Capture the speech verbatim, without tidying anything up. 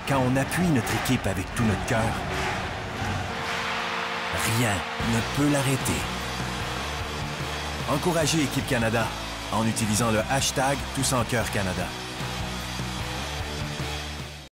quand on appuie notre équipe avec tout notre cœur, rien ne peut l'arrêter. Encouragez Équipe Canada en utilisant le hashtag Tous en Cœur Canada.